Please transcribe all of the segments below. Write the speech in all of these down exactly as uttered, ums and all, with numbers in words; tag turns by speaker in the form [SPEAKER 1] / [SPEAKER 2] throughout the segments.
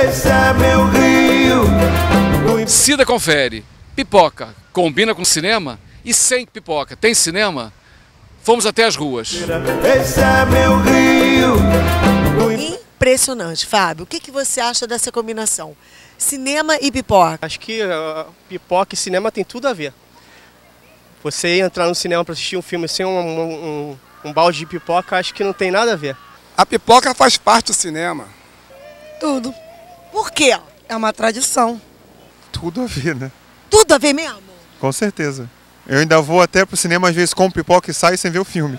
[SPEAKER 1] esse é meu rio.
[SPEAKER 2] Cida confere, pipoca combina com cinema? E sem pipoca, tem cinema? Fomos até as ruas.
[SPEAKER 1] Esse é meu rio.
[SPEAKER 3] Impressionante, Fábio. O que, que você acha dessa combinação? Cinema e pipoca.
[SPEAKER 4] Acho que uh, pipoca e cinema tem tudo a ver. Você entrar no cinema para assistir um filme sem um, um, um balde de pipoca, acho que não tem nada a ver.
[SPEAKER 5] A pipoca faz parte do cinema.
[SPEAKER 3] Tudo. Por quê?
[SPEAKER 6] É uma tradição.
[SPEAKER 7] Tudo a ver, né?
[SPEAKER 3] Tudo a ver mesmo?
[SPEAKER 7] Com certeza. Eu ainda vou até pro cinema, às vezes, com pipoca e saio sem ver o filme.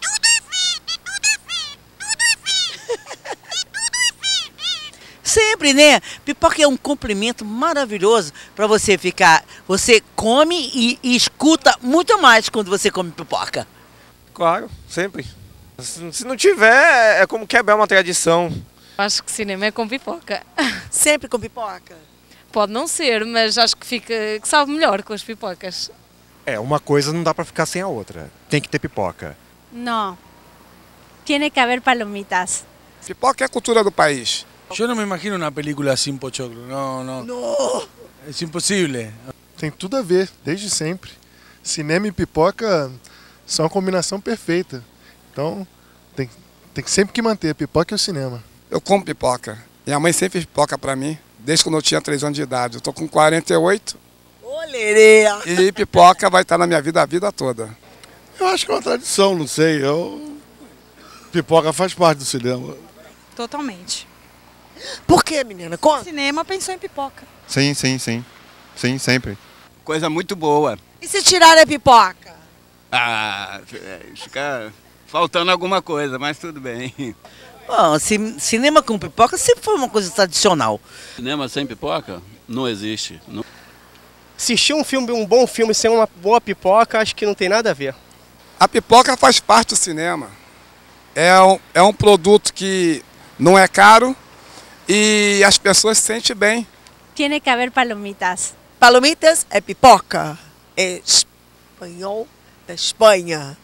[SPEAKER 6] Sempre, né? Pipoca é um complemento maravilhoso para você ficar. Você come e, e escuta muito mais quando você come pipoca.
[SPEAKER 8] Claro, sempre. Se não tiver, é como quebrar uma tradição.
[SPEAKER 9] Acho que cinema é com pipoca.
[SPEAKER 3] Sempre com pipoca?
[SPEAKER 9] Pode não ser, mas acho que fica, que sabe melhor com as pipocas.
[SPEAKER 10] É, uma coisa não dá para ficar sem a outra. Tem que ter pipoca.
[SPEAKER 11] Não. Tiene que haber palomitas.
[SPEAKER 5] Pipoca é a cultura do país.
[SPEAKER 12] Eu não me imagino uma película sem pochoclo. Não, não.
[SPEAKER 3] Não.
[SPEAKER 12] É impossível.
[SPEAKER 13] Tem tudo a ver, desde sempre. Cinema e pipoca são a combinação perfeita. Então, tem, tem sempre que manter a pipoca e o cinema.
[SPEAKER 5] Eu como pipoca. Minha mãe sempre fez pipoca pra mim, desde quando eu tinha três anos de idade. Eu tô com quarenta e oito.
[SPEAKER 3] Olereia.
[SPEAKER 5] E pipoca vai estar na minha vida a vida toda.
[SPEAKER 14] Eu acho que é uma tradição, não sei. Eu... Pipoca faz parte do cinema.
[SPEAKER 15] Totalmente.
[SPEAKER 3] Por que, menina? Conta.
[SPEAKER 15] O cinema pensou em pipoca.
[SPEAKER 7] Sim, sim, sim. Sim, sempre.
[SPEAKER 16] Coisa muito boa.
[SPEAKER 3] E se tirar a pipoca?
[SPEAKER 16] Ah, fica faltando alguma coisa, mas tudo bem.
[SPEAKER 6] Bom, cinema com pipoca sempre foi uma coisa tradicional.
[SPEAKER 17] Cinema sem pipoca? Não existe. Não.
[SPEAKER 4] Assistir um filme, um bom filme sem uma boa pipoca, acho que não tem nada a ver.
[SPEAKER 5] A pipoca faz parte do cinema. É um, é um produto que não é caro e as pessoas se sentem bem.
[SPEAKER 11] Tiene que haber palomitas.
[SPEAKER 3] Palomitas é pipoca. É espanhol da Espanha.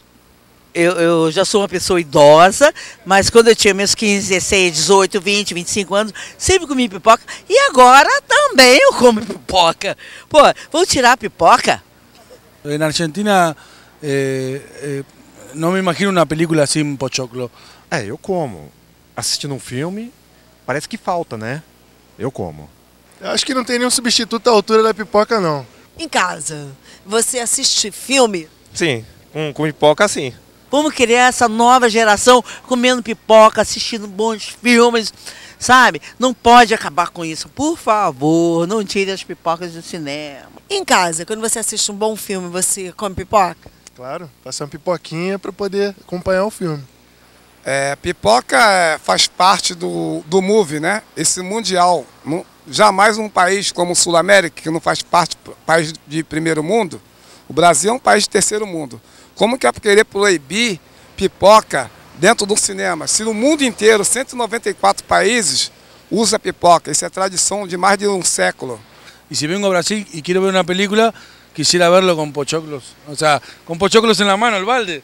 [SPEAKER 6] Eu, eu já sou uma pessoa idosa, mas quando eu tinha meus quinze, dezesseis, dezoito, vinte, vinte e cinco anos, sempre comi pipoca. E agora também eu como pipoca. Pô, vou tirar a pipoca?
[SPEAKER 12] Na Argentina, eh, eh, não me imagino uma película sem pochoclo.
[SPEAKER 10] É, eu como. Assistindo um filme, parece que falta, né? Eu como.
[SPEAKER 13] Eu acho que não tem nenhum substituto à altura da pipoca, não.
[SPEAKER 3] Em casa, você assiste filme?
[SPEAKER 8] Sim, com, com pipoca sim.
[SPEAKER 6] Vamos criar essa nova geração comendo pipoca, assistindo bons filmes, sabe? Não pode acabar com isso. Por favor, não tire as pipocas do cinema.
[SPEAKER 3] Em casa, quando você assiste um bom filme, você come pipoca?
[SPEAKER 13] Claro, faça uma pipoquinha para poder acompanhar o filme.
[SPEAKER 5] É, pipoca faz parte do, do movie, né? Esse mundial. Não, jamais um país como o Sul-América, que não faz parte do país de primeiro mundo, o Brasil é um país de terceiro mundo. Como que é querer proibir pipoca dentro do cinema? Se no mundo inteiro, cento e noventa e quatro países usa pipoca, isso é tradição de mais de um século.
[SPEAKER 12] E se vengo ao Brasil e quero ver uma película, quisiera verlo com pochoclos. O sea, com pochoclos na mão, no balde.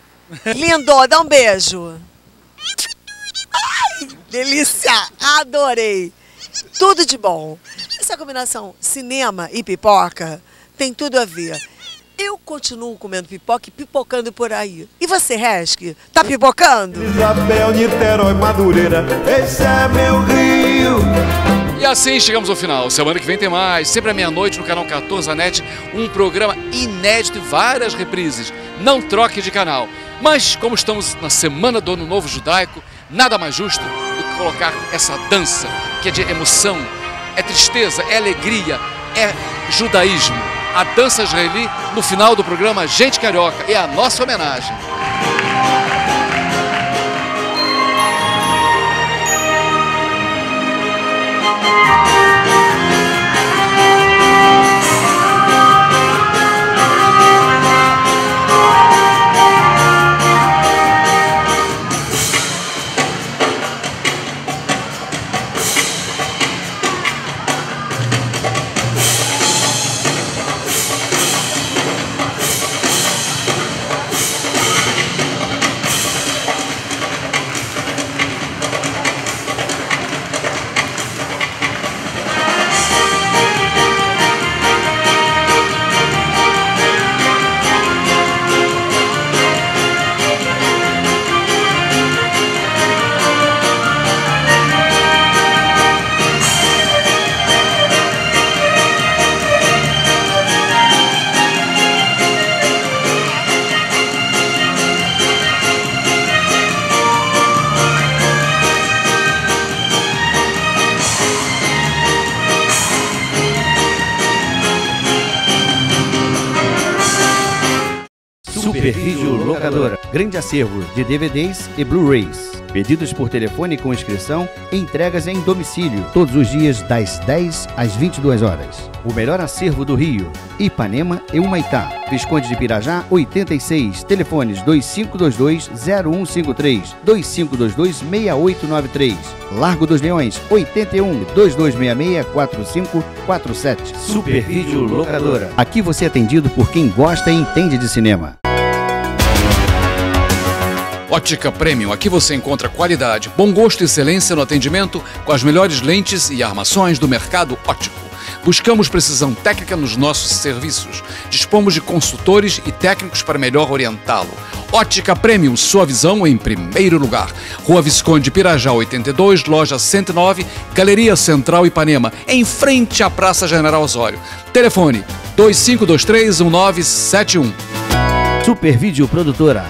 [SPEAKER 3] Lindo, dá um beijo. Ai, delícia, adorei. Tudo de bom. Essa combinação cinema e pipoca tem tudo a ver. Eu continuo comendo pipoca e pipocando por aí. E você, Resk, tá pipocando?
[SPEAKER 1] Isabel, Niterói, Madureira, esse é meu rio.
[SPEAKER 2] E assim chegamos ao final. Semana que vem tem mais. Sempre à meia-noite no canal quatorze da NET. Um programa inédito e várias reprises. Não troque de canal. Mas como estamos na semana do Ano Novo Judaico, nada mais justo do que colocar essa dança, que é de emoção, é tristeza, é alegria, é judaísmo. A dança israeli no final do programa Gente Carioca. É a nossa homenagem.
[SPEAKER 18] Supervídeo Locadora. Grande acervo de D V Ds e Blu-rays. Pedidos por telefone com inscrição e entregas em domicílio, todos os dias das dez às vinte e duas horas. O melhor acervo do Rio, Ipanema e Humaitá. Visconde de Pirajá, oitenta e seis. Telefones dois cinco dois dois, zero um cinco três, dois cinco dois dois, seis oito nove três. Largo dos Leões, oitenta e um, dois dois seis seis, quatro cinco quatro sete. Supervídeo Locadora. Aqui você é atendido por quem gosta e entende de cinema.
[SPEAKER 2] Ótica Premium, aqui você encontra qualidade, bom gosto e excelência no atendimento com as melhores lentes e armações do mercado óptico. Buscamos precisão técnica nos nossos serviços. Dispomos de consultores e técnicos para melhor orientá-lo. Ótica Premium, sua visão em primeiro lugar. Rua Visconde de Pirajá, oitenta e dois, loja cento e nove, Galeria Central Ipanema, em frente à Praça General Osório. Telefone dois cinco dois três, um nove sete um.
[SPEAKER 18] Supervídeo Produtora.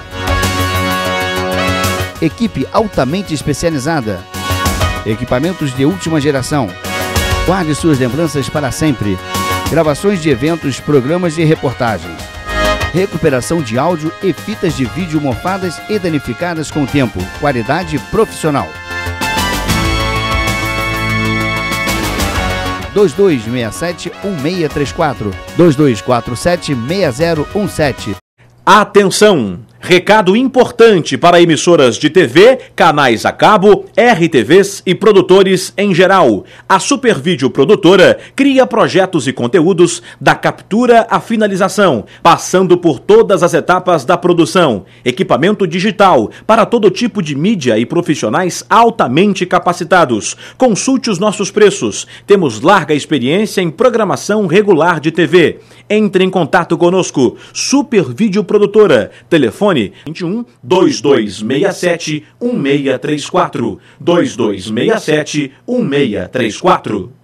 [SPEAKER 18] Equipe altamente especializada. Equipamentos de última geração. Guarde suas lembranças para sempre. Gravações de eventos, programas de reportagens. Recuperação de áudio e fitas de vídeo mofadas e danificadas com o tempo. Qualidade profissional. dois dois seis sete, um seis três quatro. dois dois quatro sete, seis zero um sete.
[SPEAKER 19] Atenção! Recado importante para emissoras de T V, canais a cabo, R T Vs e produtores em geral. A Supervídeo Produtora cria projetos e conteúdos da captura à finalização, passando por todas as etapas da produção. Equipamento digital para todo tipo de mídia e profissionais altamente capacitados. Consulte os nossos preços. Temos larga experiência em programação regular de T V. Entre em contato conosco. Supervídeo Produtora. Telefone vinte e um, dois dois seis sete, um seis três quatro. dois dois seis sete, um seis três quatro.